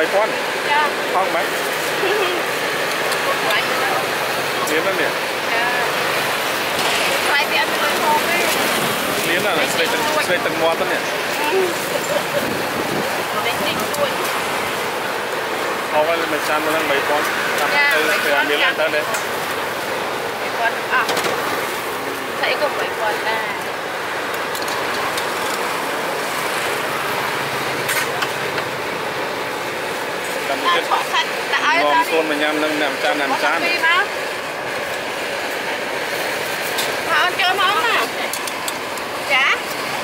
bảy con không mấy miếng đó nè miếng là xây từng món đó nè không phải mình chăn nó bảy con từ miếng lên tới đây bảy con à thấy cũng bảy con nè ngon con mà nhâm nâng làm chán ăn chơi món nè chả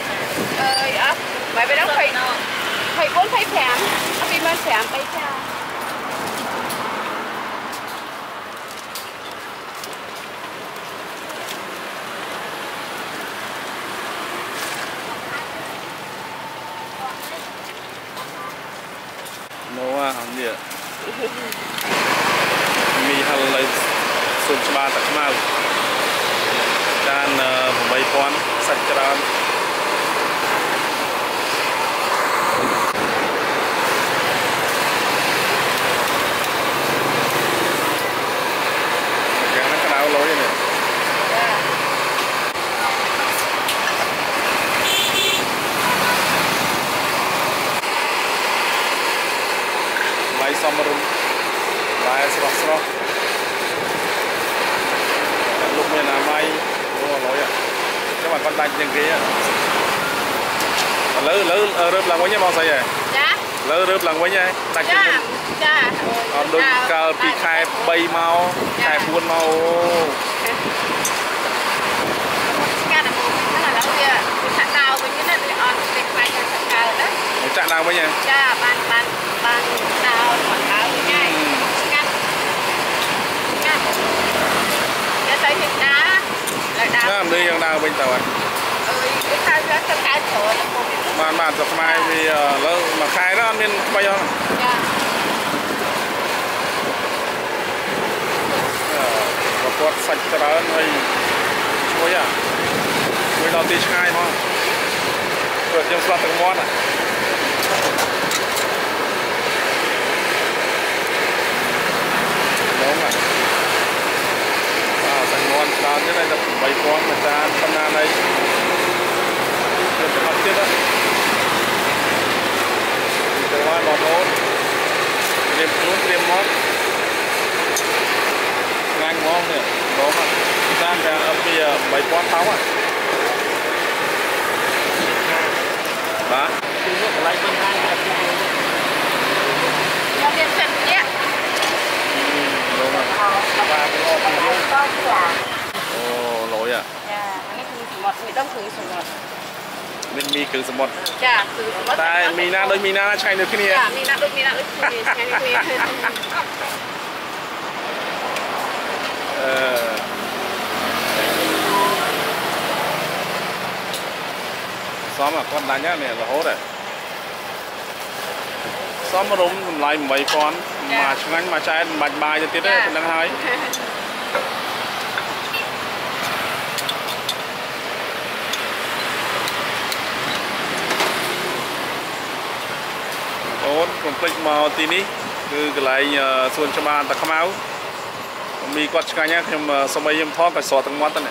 vậy đó phải 4 phải phèm nó bị men phèm bay cha nấu ăn gì mì hal lấy sụp ba tắc màu dan bảy con sạch trơn cái nó cái nào lối này lấy xong rồi lại sọc lúc này là may lối à các bạn con tay trên kia lỡ rớp lần với nhau bao giờ lỡ rớp lần với nhau tay trên đôi cờ bị khai bay mau khai buôn mau chặn nào với nhau ban đào quảng cáo với nhau ngắt để thấy thịt đá làm đi yang đào bên tàu ấy cái khai sổ mà tập mai thì lỡ mà khai đó ăn bên bao nhiêu và quạt sạch cho đó hay chuối à chuối đầu tiên khai thôi rồi trong xoa từng món à đúng rồi từng món đó thế này là bảy con người ta phân ra đây được học tiếp đó từ hoa bò nốt tiêm mót ngang ngon nữa đó mà gian ra ở bây giờ bảy con táo à đó lấy con hai nó biến chân nhé đúng rồi ồ lỗi à mình mi cứ sầm một tại mi na đôi mi na chạy được cái này mi na đôi xóm mà con đánh nhá này là hốt rồi xóm mà đúng lại mấy con mà chúng anh mà chạy bạch bài cho tiết đấy cũng đang hỏi ôn còn click màu tí ní cứ lại xuân cho bạn ta không áo mi quạt cái nhá thêm sau mấy em thoát phải xóa từng món này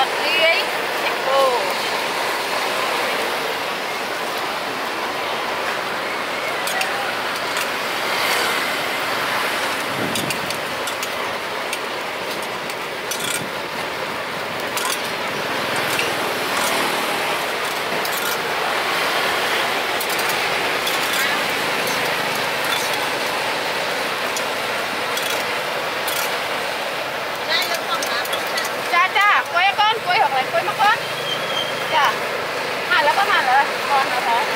bọt lia cô quay hoặc là quay mắt con dạ hànแล้วก็hànเลยcon nào thế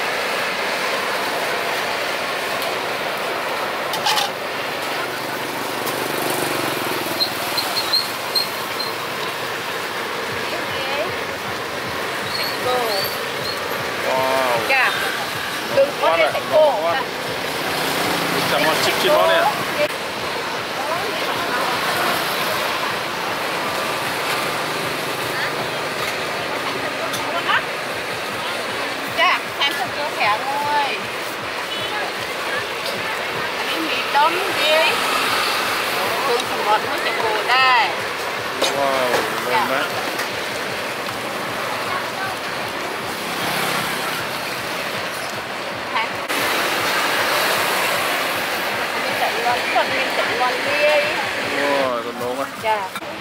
wow dạ đừng có để thành cô chả món chip chip món này khẽ thôiอันนี้มีต้มดีคุณสมบัติไม่จะโกได้ว้าวเห็นไหมมีแต่วันคนมีแต่วันเลี้ยโอ้ต้นโน้กอ่ะจ้า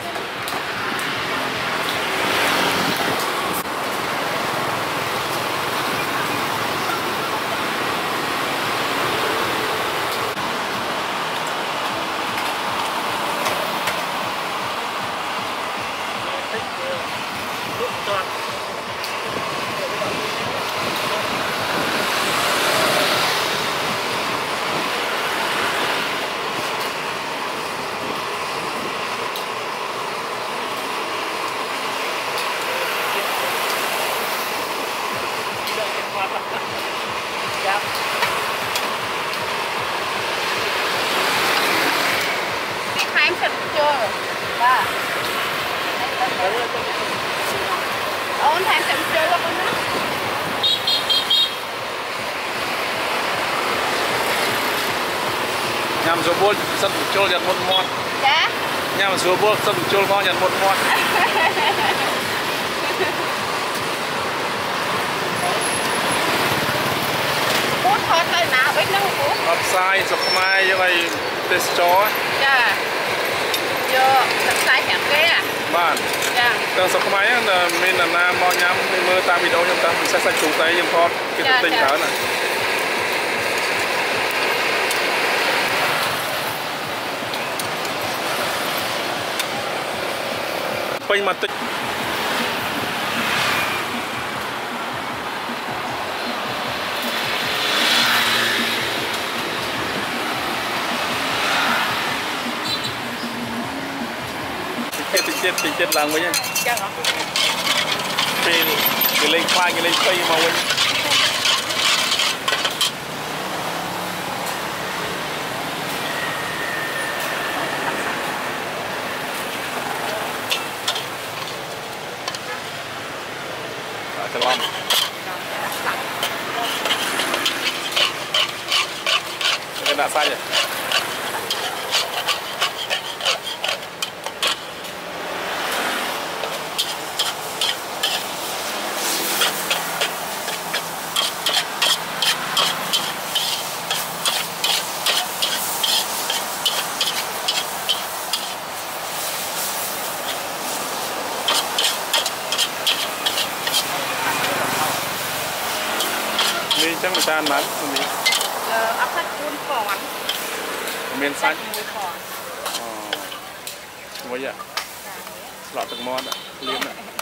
ba ôn thang chậm chơi qua con đó nhằm số buôn sân chơi nhặt một món dạ nhằm số buôn sân chơi ngon nhặt một món bút thôi tay nào biết nó không bắp sai sọc mai như vậy tết chó dạ vô sọc sai hẹp ghê à bạn dạ tầng sọc mai là mình là nam bao nhắm mình mưa ta video nhưng ta sẽ sạch chụp tay nhưng con cái tình thở này quanh mặt tích tình chết làng với nhá cái lên khoai cái lên cây màu với cái lon cái đã sai rồi chắc người ta ăn bán mình áp thắt cuốn phòn miền xanh vậy ạ lọ từng món ạ liên ạ